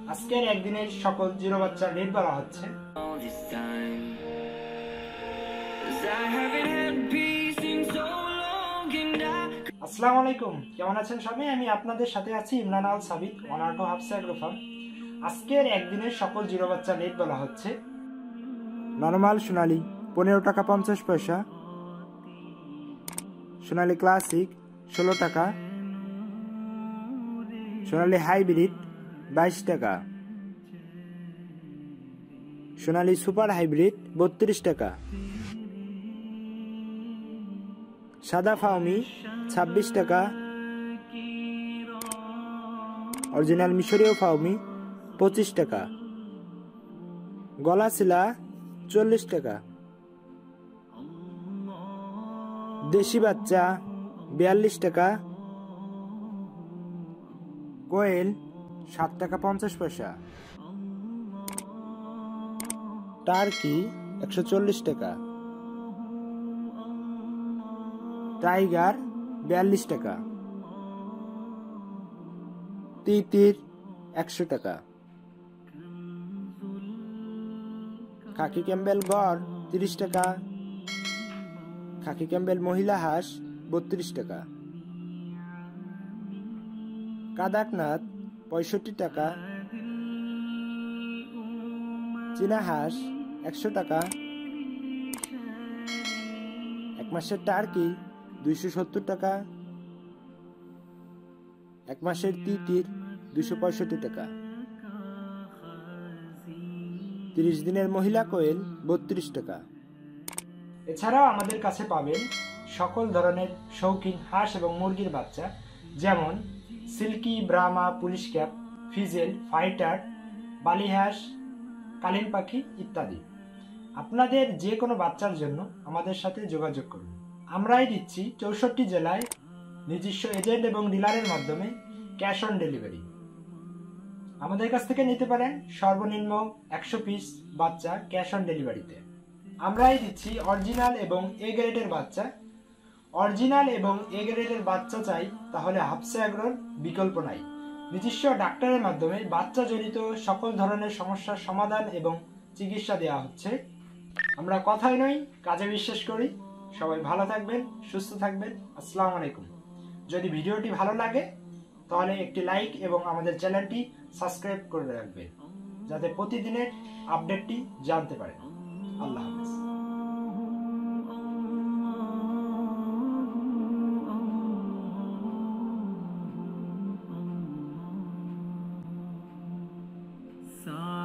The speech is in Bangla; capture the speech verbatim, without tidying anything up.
আজকের একদিনের সকল জিরো বাচ্চা রেট বলা হচ্ছে। আসসালামু আলাইকুম, কেমন আছেন সবাই? আমি আপনাদের সাথে আছি ইমরান আল সাবিত, অনার্ক হাফসা এগ্রো ফার্ম। আজকের একদিনের সকল জিরো বাচ্চা রেট বলা হচ্ছে। নরমাল সোনালী পনেরো টাকা পঞ্চাশ পয়সা, সোনালী ক্লাসিক ষোলো টাকা, সোনালী হাইব্রিড বাইশ টাকা, সোনালী সুপার হাইব্রিড বত্রিশ টাকা, সাদা ফাউমি ছাব্বিশ টাকা, অরিজিনাল মিশরীয় ফাউমি পঁচিশ টাকা, গলাশিলা চল্লিশ টাকা, দেশি বাচ্চা বিয়াল্লিশ টাকা, কোয়েল সাত টাকা পঞ্চাশ পয়সা, টার্কি একশো চল্লিশ টাকা, টাইগার বিয়াল্লিশ টাকা, তিতির একশো টাকা, খাকি ক্যাম্বেল গড় তিরিশ টাকা, খাকি ক্যাম্বেল মহিলা হাঁস বত্রিশ টাকা, কাদাকনাথ পঁয়ষট্টি টাকা, চীনা হাঁস একশো টাকা, এক মাসের টার্কি দুইশো সত্তর টাকা, এক মাসের তিতির দুইশো পঁয়ষট্টি টাকা, তিরিশ দিনের মহিলা কোয়েল বত্রিশ টাকা। এছাড়াও আমাদের কাছে পাবেন সকল ধরনের শৌখিন হাঁস এবং মুরগির বাচ্চা, যেমন silkie, brahma, police cap, frizzle, fighter, বালি হাঁস, কালিন পাখি ইত্যাদি। আপনাদের যে কোনো বাচ্চার জন্য আমাদের সাথে যোগাযোগ করুন। আমরাই দিচ্ছি চৌষট্টি জেলায় নিজস্ব এজেন্ট এবং ডিলারের মাধ্যমে ক্যাশ অন ডেলিভারি। আমাদের কাছ থেকে নিতে পারেন সর্বনিম্ন একশো পিস বাচ্চা ক্যাশ অন ডেলিভারিতে। আমরাই দিচ্ছি অরিজিনাল এবং এ গ্রেডের বাচ্চা। অরিজিনাল এবং এ গ্রেডের বাচ্চা চাই তাহলে হাফসা এগ্রোর বিকল্প নাই। নিজস্ব ডাক্তারের মাধ্যমে বাচ্চা জনিত সকল ধরনের সমস্যার সমাধান এবং চিকিৎসা দেওয়া হচ্ছে। আমরা কথাই নই, কাজে বিশ্বাস করি। সবাই ভালো থাকবেন, সুস্থ থাকবেন। আসসালামু আলাইকুম। যদি ভিডিওটি ভালো লাগে তাহলে একটি লাইক এবং আমাদের চ্যানেলটি সাবস্ক্রাইব করে রাখবেন, যাতে প্রতিদিনের আপডেটটি জানতে পারেন। আল্লাহ হাফেজ।